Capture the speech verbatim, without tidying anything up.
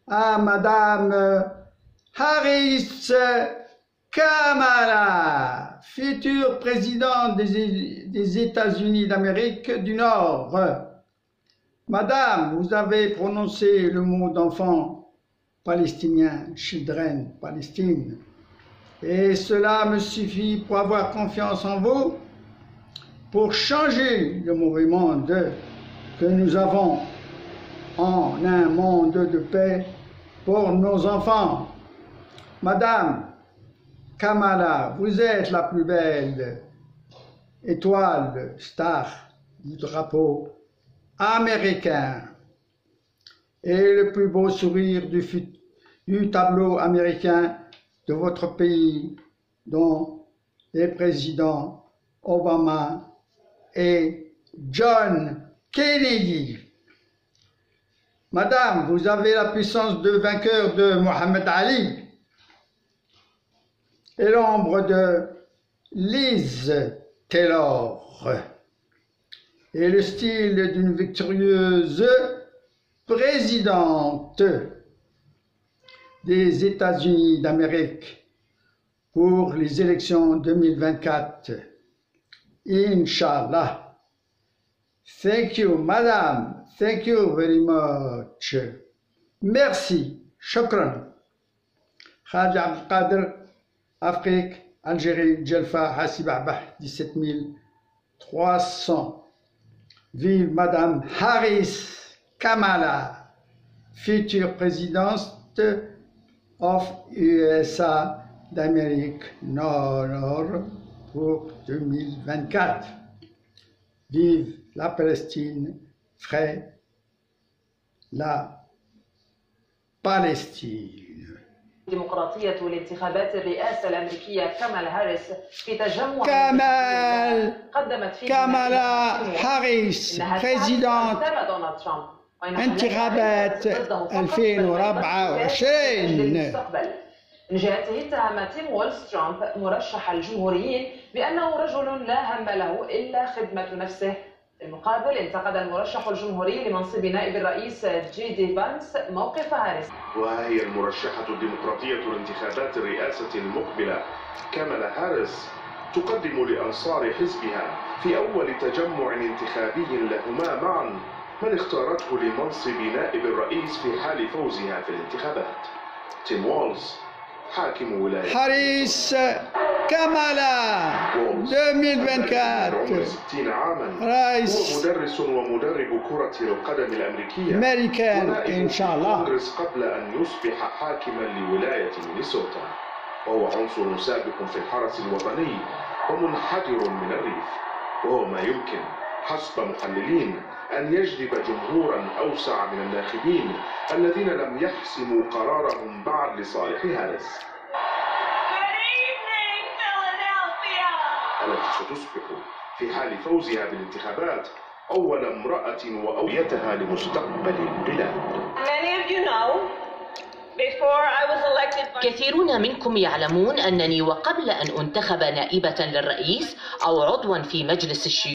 à Madame Harris Kamala, future présidente des, des États-Unis d'Amérique du Nord. Madame, vous avez prononcé le mot d'enfant palestinien, children, Palestine, et cela me suffit pour avoir confiance en vous, pour changer le mauvais monde que nous avons en un monde de paix pour nos enfants. Madame Kamala, vous êtes la plus belle étoile star du drapeau américain et le plus beau sourire du, du tableau américain de votre pays, dont les présidents Obama et John Kennedy. Madame, vous avez la puissance de vainqueur de Mohamed Ali et l'ombre de Liz Taylor et le style d'une victorieuse présidente des États-Unis d'Amérique pour les élections deux mille vingt-quatre. Inch'Allah. Thank you, madame. Thank you very much. Merci. Shukran. Khaja Abdelkader, Afrique, Algérie, Djelfa, Hassib Abah, dix-sept mille trois cents. Vive Madame Harris Kamala, future présidente of U S A d'Amérique Nord pour deux mille vingt-quatre. Vive la Palestine, frère, la Palestine. ديمقراطية لانتخابات الرئاسة الأمريكية كامالا هاريس في تجمع كمال قدمت فيه كامالا هاريس بريزيدنت انتخابات ألفين وأربعة وعشرين. من جهته اتهم تيم وولز ترامب مرشح الجمهوريين بأنه رجل لا هم له إلا خدمة نفسه. بالمقابل انتقد المرشح الجمهوري لمنصب نائب الرئيس جي دي فانس موقف هاريس. وهي المرشحة الديمقراطية لانتخابات الرئاسة المقبلة كامالا هاريس تقدم لأنصار حزبها في أول تجمع انتخابي لهما معا من اختارته لمنصب نائب الرئيس في حال فوزها في الانتخابات. تيم وولز حاكم ولاية هاريس كامالا ألفين وأربعة وعشرين. ستين عاما. رئيس هو مدرس ومدرب كرة القدم الأمريكية. أمريكان إن شاء الله. كونغرس قبل أن يصبح حاكما لولاية مينيسوتا، وهو عنصر سابق في الحرس الوطني ومنحدر من الريف، وهو ما يمكن حسب محللين أن يجذب جمهورا أوسع من الناخبين الذين لم يحسموا قرارهم بعد لصالح هاريس التي ستصبح في حال فوزها بالانتخابات أول امرأة وأويتها لمستقبل البلاد. كثيرون منكم يعلمون أنني وقبل أن أنتخب نائبة للرئيس أو عضوا في مجلس الشيوخ